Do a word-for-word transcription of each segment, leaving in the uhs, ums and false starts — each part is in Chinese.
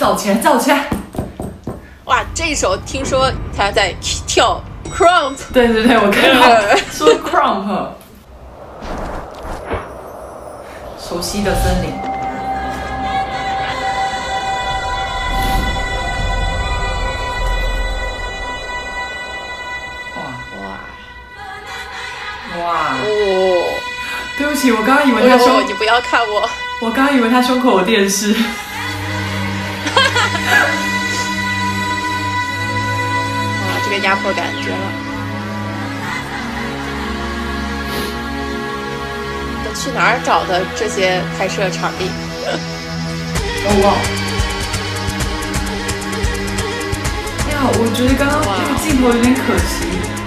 造起来，造起来！ 哇，这一首听说他在跳 krump。 对对对，我看到说 krump。熟悉的森林。哇哇哇！哦，对不起，我刚刚以为他胸， 你不要看我， 我刚刚以为他胸口有电视。 哇，这个压迫感绝了！都去哪儿找的这些拍摄场地？ 哦哇！哎呀，我觉得刚刚这个镜头有点可惜，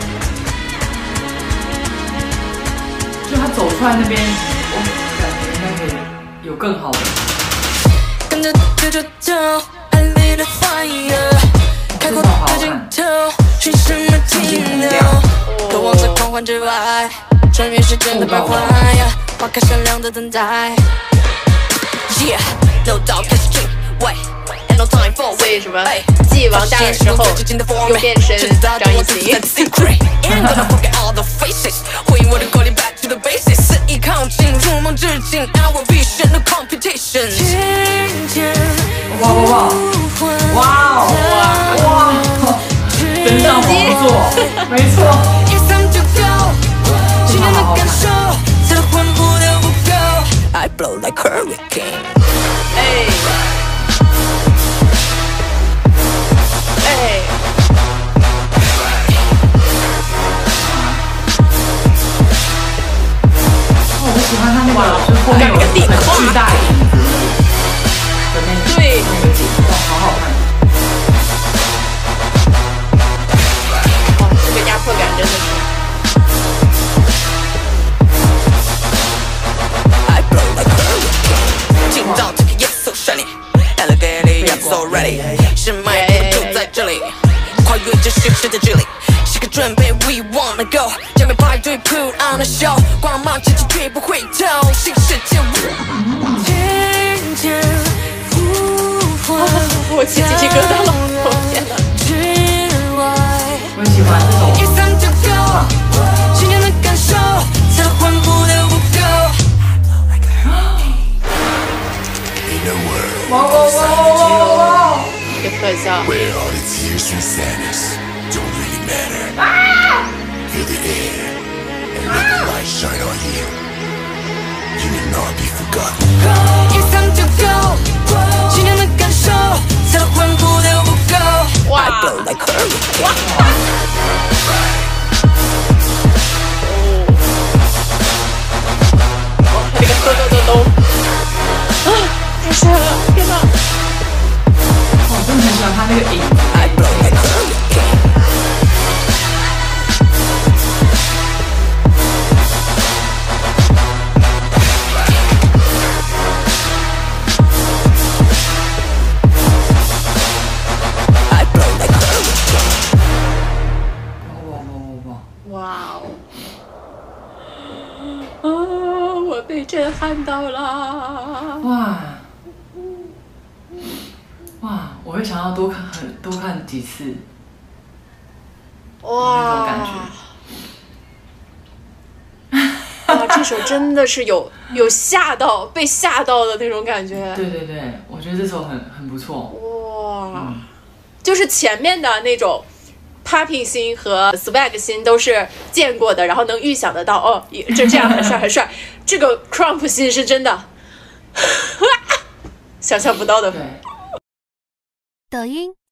就他走出来那边，我感觉应该可以有更好的。跟着对着跳，爱里的 fire， 开阔的镜头，寻什么停留？渴望在狂欢之外，穿越时间的白花呀，花开闪亮的等待。Yeah, no doubt, cause drink, wait, and no time for. 所以什么？继王大人之后又变身张艺兴。 And gonna forget all the faces， 回应我的 calling back to the basis， 肆意靠近，入梦之境 ，our vision no competition。哇哇哇！哇哇哇！登上宝座，没错。今天的感受，才魂不得不够。I blow like hurricane。 哎哎。 哦，我喜欢他那个，就是后面有很巨大影子的那个， 对， 那个景，哇，好好看。 哇，这个压迫感真的是。 是迈步就在这里，跨越这虚实的距离，是个准备 ，We wanna go， 将面排队 put on a show， 光芒前进绝不回头，新世界。听见呼唤， 我起鸡皮疙瘩了，我天哪！ 我喜欢这种。今天的感受，才换不得不够。哇哇哇哇哇哇！ 这特效。 Where all the tears from sadness don't really matter. Feel the air and let the light shine on you. You will not be forgotten. 一三九九，今天的感受，才换不得不够。 哇！哇！哦，这个咚咚咚咚。啊！太帅了！天哪！ 我真的很喜欢他那个影子。 哇哦！啊，我被震撼到了！ 哇！哇！我会想要多看很多看几次， 哇， 那种感觉。哇，这首真的是有有吓到，被吓到的那种感觉。 对对对，我觉得这首很很不错。 哇、 嗯， 就是前面的那种 popping 心和 swag 心都是见过的，然后能预想得到，哦，这这样很帅很帅。这个 krump 心是真的，想象不到的。 对。 抖音、